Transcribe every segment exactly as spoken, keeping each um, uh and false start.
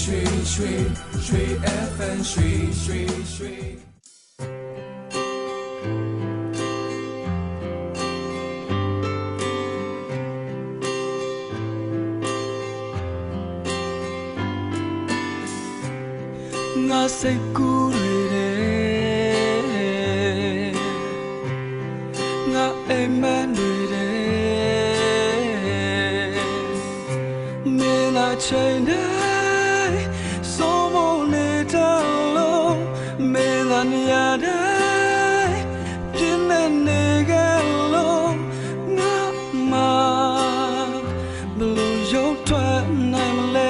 水水水 F M 水水水。 我စိတ်ကူးတွေတဲ့ငါအိမ်မက်တွေတဲ့မင်းလာချိန်တိုင်းစိုးမနေတဲ့လို့မင်းလာနေရတိုင်းပြင်းနေနေကြလို့ငါမှဘလို့ရုပ်ထွက်နိုင်မလဲ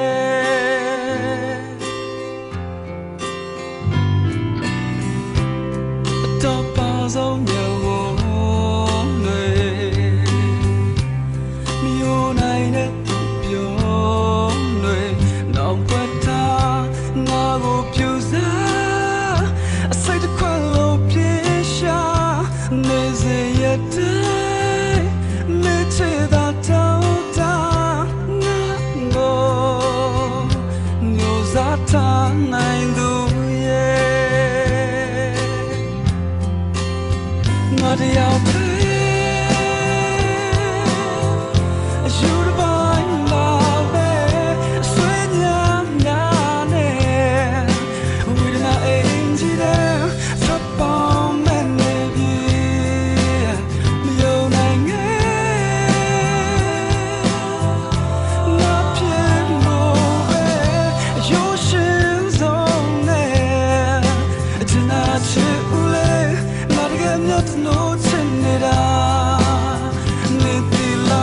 တော့ပါဆုံးမြေဝတွေမြို့နိုင်တဲ့ပြောတွေနောက်ွက်တာငါကိုပြူစားအစိတ်တစ်ခွက်လို့ပြေရှာနေစေရတဲ့မေ့ချတာတောင်းတာငါကိုမျိုးစားထားနိုင်သူငါတယောက်ပဲအယူတစ်ပိုင်းလာပဲဆွေးညာညာနဲ့ဝိဒနာအင်ဂျီတဲ့သပ်ပေါင်းမဲ့နေပြီမယုံနိုင်ငယ်ငါပြေလို့ပဲအယူရှင်ဆုံးနဲ့အချနာချစ်ဦးလေငါတကယ်မြတ်လို့ချင်နေတာနေတိ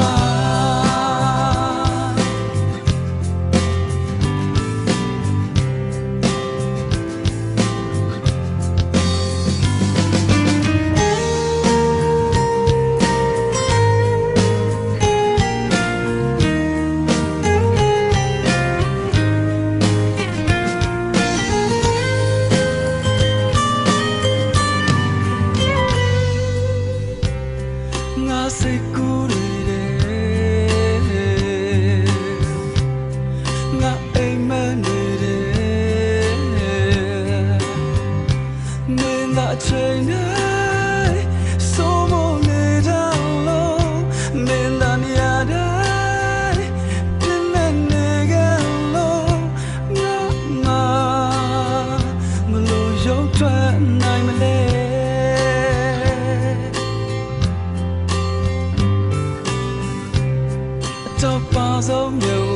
ငါစိတ်ကူးတွေတဲ့ငါအိမ်မက်တွေတဲ့မင်းသာချိန်တိုင်းစိုးမနေတဲ့လို့မင်းသာနေရတိုင်းပြင်းနေနေကြလို့ငါမှမလို့ရုပ်ထွက်နိုင်မလဲတော့ပါဆုံးမြေ